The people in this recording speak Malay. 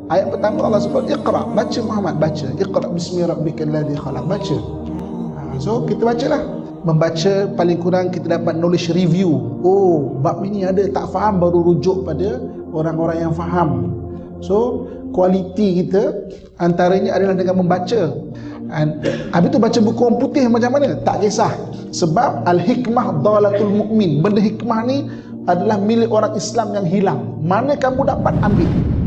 Ayat pertama Allah sebut Iqra, baca Muhammad, baca. Iqra bismi rabbikal ladzi khalaq, baca. So kita bacalah. Membaca paling kurang kita dapat knowledge review. Oh, bab ini ada, tak faham baru rujuk pada orang-orang yang faham. So kualiti kita antaranya adalah dengan membaca. Habis tu baca buku orang putih macam mana? Tak kisah. Sebab al-hikmah dhalatul mu'min. Benda hikmah ni adalah milik orang Islam yang hilang. Mana kamu dapat ambil?